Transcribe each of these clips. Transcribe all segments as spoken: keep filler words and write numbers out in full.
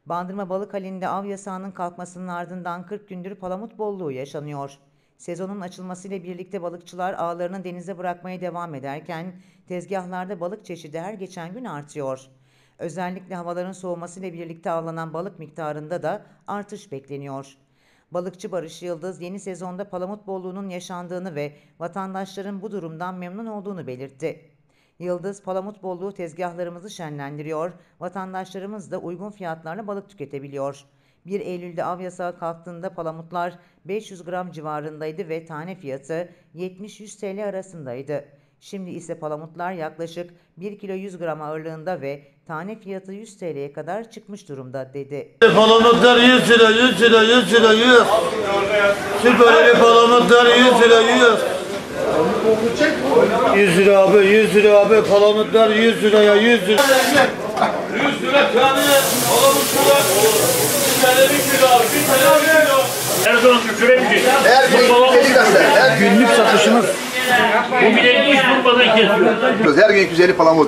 Bandırma Balıkhali'nde av yasağının kalkmasının ardından kırk gündür palamut bolluğu yaşanıyor. Sezonun açılmasıyla birlikte balıkçılar ağlarını denize bırakmaya devam ederken tezgahlarda balık çeşidi her geçen gün artıyor. Özellikle havaların soğumasıyla birlikte avlanan balık miktarında da artış bekleniyor. Balıkçı Barış Yıldız yeni sezonda palamut bolluğunun yaşandığını ve vatandaşların bu durumdan memnun olduğunu belirtti. Yıldız, palamut bolluğu tezgahlarımızı şenlendiriyor, vatandaşlarımız da uygun fiyatlarla balık tüketebiliyor. bir Eylül'de av yasağı kalktığında palamutlar beş yüz gram civarındaydı ve tane fiyatı yetmiş yüz T L arasındaydı. Şimdi ise palamutlar yaklaşık bir kilo yüz gram ağırlığında ve tane fiyatı yüz T L'ye kadar çıkmış durumda dedi. Palamutlar yüz lira, yüz lira, yüz lira, yüz. Süper palamutlar yüz lira, yüz. yüz lira abi, yüz lira abi, palamutlar yüz liraya, yüz lira. yüz lira tane palamutlar. Bir tane bir kilo abi, bir tane bir kilo. Her zaman düşüremeyecek. Her gün Günlük satışımız. Bu bile hiç durmadan kesiyor. her gün güzeli palamut.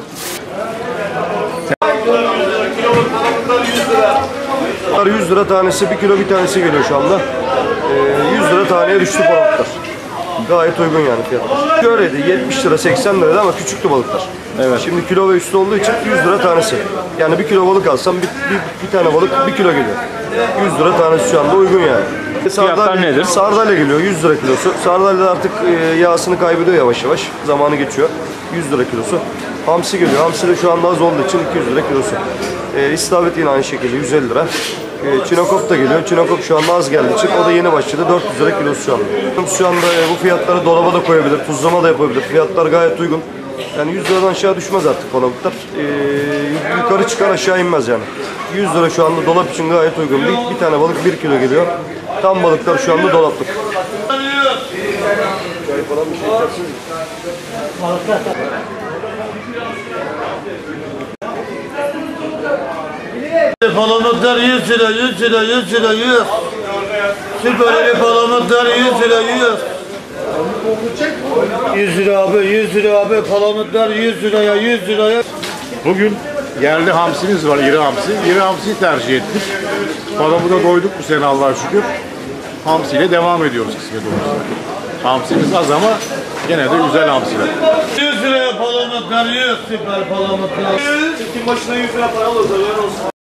Kiloluk palamutlar yüz lira. yüz lira tanesi, bir kilo bir tanesi geliyor şu anda. Ee, yüz lira taneye düştü palamutlar. Gayet uygun yani fiyatlar. Şöyleydi, yetmiş lira, seksen liraydı ama küçüktü balıklar. Evet. Şimdi kilo ve üstü olduğu için yüz lira tanesi. Yani bir kilo balık alsam bir, bir, bir tane balık bir kilo geliyor. yüz lira tanesi şu anda uygun yani. Fiyatlar nedir? Sardalya geliyor yüz lira kilosu. Sardalya artık e, yağsını kaybediyor yavaş yavaş. Zamanı geçiyor. yüz lira kilosu. Hamsi geliyor. Hamsi de şu anda az olduğu için iki yüz lira kilosu. E, İstavrit yine aynı şekilde yüz elli lira. E, Çinokop da geliyor. Çinokop şu anda az geldiği için o da yeni başladı. dört yüz lira kilosu şu anda. Şu anda e, bu fiyatları dolaba da koyabilir, tuzlama da yapabilir. Fiyatlar gayet uygun. Yani yüz liradan aşağı düşmez artık palamutlar. E, yukarı çıkar aşağı inmez yani. yüz lira şu anda dolap için gayet uygun. Bir, bir tane balık bir kilo geliyor. Tam balıklar şu anda dolaplık. Palamutlar yüz lira, yüz lira, yüz lira, yüz. Süper palamutlar yüz lira, yüz. yüz lira abi, yüz lira abi, palamutlar yüz liraya, yüz liraya. Bugün yerli hamsimiz var, iri hamsi. İri hamsiyi tercih ettik. Palamuda doyduk bu sene Allah'a şükür. Hamsiyle devam ediyoruz kısmet olursa. Hamsimiz az ama gene de güzel hamsiler. yüz liraya palamutlar yüz, süper palamutlar. Çiftin başına yüz lira para alırsa olsun.